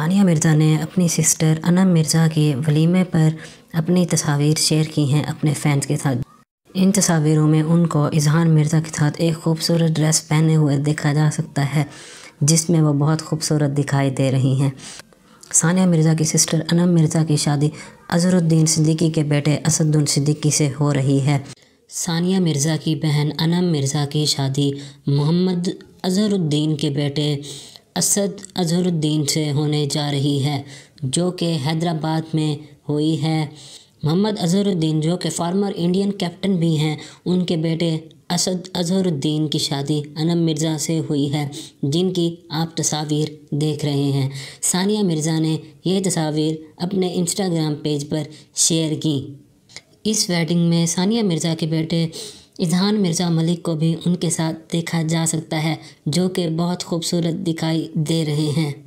सानिया मिर्ज़ा ने अपनी सिस्टर अनम मिर्ज़ा के वलीमे पर अपनी तस्वीर शेयर की हैं अपने फैंस के साथ। इन तस्वीरों में उनको इज़हार मिर्ज़ा के साथ एक खूबसूरत ड्रेस पहने हुए देखा जा सकता है, जिसमें वो बहुत खूबसूरत दिखाई दे रही हैं। सानिया मिर्ज़ा की सिस्टर अनम मिर्ज़ा की शादी अज़हरुद्दीन सिद्दीकी के बेटे असदुद्दीन सिद्दीकी से हो रही है। सानिया मिर्ज़ा की बहन अनम मिर्ज़ा की शादी मोहम्मद अज़हरुद्दीन के बेटे असद अज़हरुद्दीन से होने जा रही है, जो कि हैदराबाद में हुई है। मोहम्मद अज़हरुद्दीन, जो कि फॉर्मर इंडियन कैप्टन भी हैं, उनके बेटे असद अज़हरुद्दीन की शादी अनम मिर्ज़ा से हुई है, जिनकी आप तस्वीर देख रहे हैं। सानिया मिर्ज़ा ने ये तस्वीर अपने इंस्टाग्राम पेज पर शेयर की। इस वेडिंग में सानिया मिर्ज़ा के बेटे इज़हार मिर्ज़ा मलिक को भी उनके साथ देखा जा सकता है, जो कि बहुत खूबसूरत दिखाई दे रहे हैं।